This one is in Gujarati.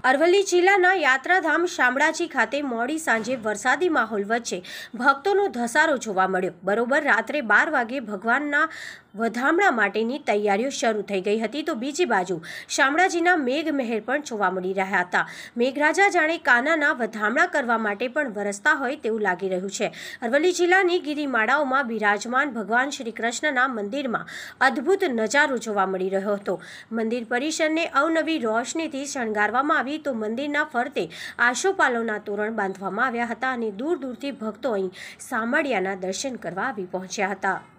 અરવલ્લી જિલ્લાના યાત્રાધામ શામળાજી ખાતે મોડી સાંજે વરસાદી માહોલ વચ્ચે ભક્તોનો ધસારો જોવા મળ્યો। બરોબર રાત્રે 12 વાગે ભગવાનના વધામણા માટેની તૈયારીઓ શરૂ થઈ ગઈ હતી, તો બીજી બાજુ શામળાજીના મેઘમહેર પણ જોવા મળી રહ્યા હતા। મેઘરાજા જાણે કાનાના વધામણા કરવા માટે પણ વરસતા હોય તેવું લાગી રહ્યું છે। અરવલ્લી જિલ્લાની ગિરિમાળાઓમાં બિરાજમાન ભગવાન શ્રી કૃષ્ણના મંદિરમાં અદ્ભુત નજારો જોવા મળી રહ્યો હતો। મંદિર પરિસરને અવનવી રોશનીથી શણગારવામાં આવી તો મંદિરના ફરતે આશોપાલવના તોરણ બાંધવામાં આવ્યા હતા અને દૂર દૂરથી ભક્તો અહીં શામળિયાના દર્શન કરવા આવી પહોંચ્યા હતા।